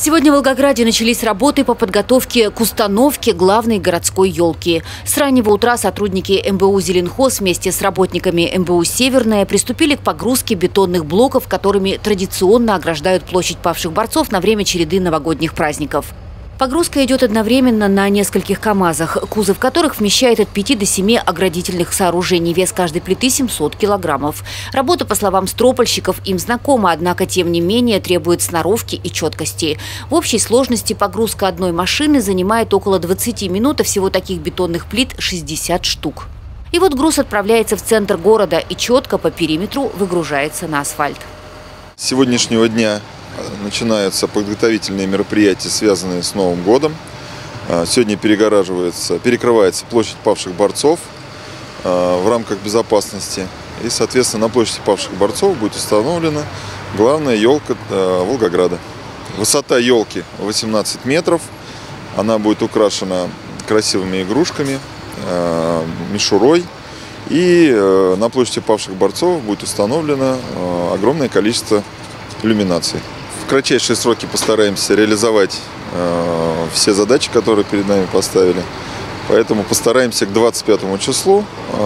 Сегодня в Волгограде начались работы по подготовке к установке главной городской елки. С раннего утра сотрудники МБУ «Зеленхоз» вместе с работниками МБУ «Северная» приступили к погрузке бетонных блоков, которыми традиционно ограждают площадь павших борцов на время череды новогодних праздников. Погрузка идет одновременно на нескольких КАМАЗах, кузов которых вмещает от 5 до 7 оградительных сооружений. Вес каждой плиты 700 килограммов. Работа, по словам стропольщиков, им знакома, однако, тем не менее, требует сноровки и четкости. В общей сложности погрузка одной машины занимает около 20 минут, а всего таких бетонных плит 60 штук. И вот груз отправляется в центр города и четко по периметру выгружается на асфальт. С сегодняшнего дня начинаются подготовительные мероприятия, связанные с Новым годом. Сегодня перекрывается площадь павших борцов в рамках безопасности. И, соответственно, на площади павших борцов будет установлена главная елка Волгограда. Высота елки 18 метров. Она будет украшена красивыми игрушками, мишурой. И на площади павших борцов будет установлено огромное количество иллюминаций. В кратчайшие сроки постараемся реализовать все задачи, которые перед нами поставили. Поэтому постараемся к 25 числу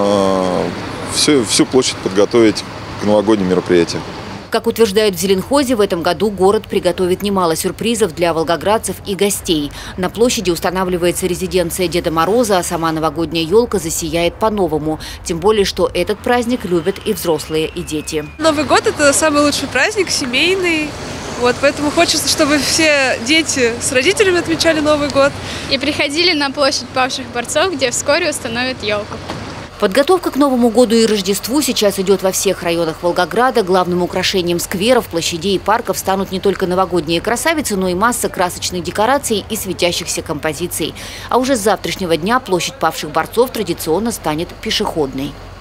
всю площадь подготовить к новогодним мероприятиям. Как утверждают в Зеленхозе, в этом году город приготовит немало сюрпризов для волгоградцев и гостей. На площади устанавливается резиденция Деда Мороза, а сама новогодняя елка засияет по-новому. Тем более, что этот праздник любят и взрослые, и дети. Новый год – это самый лучший праздник, семейный. Поэтому хочется, чтобы все дети с родителями отмечали Новый год. И приходили на площадь павших борцов, где вскоре установят елку. Подготовка к Новому году и Рождеству сейчас идет во всех районах Волгограда. Главным украшением скверов, площадей и парков станут не только новогодние красавицы, но и масса красочных декораций и светящихся композиций. А уже с завтрашнего дня площадь павших борцов традиционно станет пешеходной.